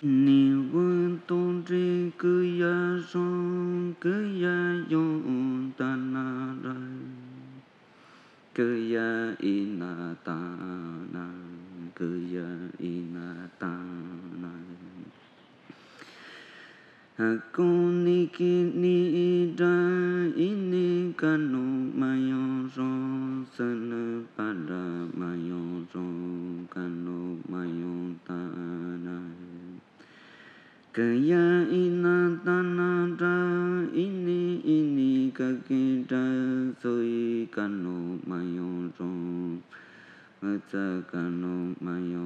Ni quân tôn tri cư ya son cư ya yon ta na ra cư ya ina ta na cư ya ina ta na Hakuni ki ni da ini kanu mayon son sana pada mayon son kanu mayon ta na Kaya ina tanada ini kakita soi kano mayon son Mata kano mayon